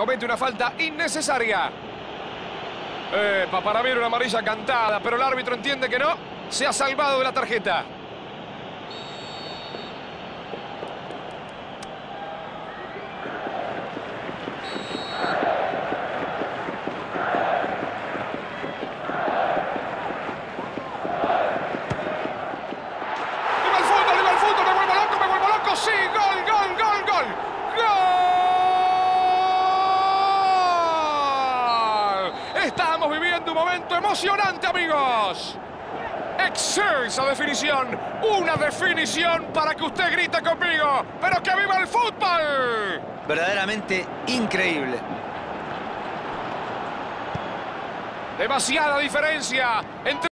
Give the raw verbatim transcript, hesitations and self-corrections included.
comete una falta innecesaria. Epa, para mí era una amarilla cantada, pero el árbitro entiende que no. Se ha salvado de la tarjeta. ¡Viva el fútbol, viva el fútbol! ¡Me vuelvo loco, me vuelvo loco! ¡Sí! ¡Gol, gol, gol, gol! ¡Gol! Estamos viviendo un momento emocionante, amigos. Excelsa definición. Una definición para que usted grite conmigo. ¡Pero que viva el fútbol! Verdaderamente increíble. Demasiada diferencia entre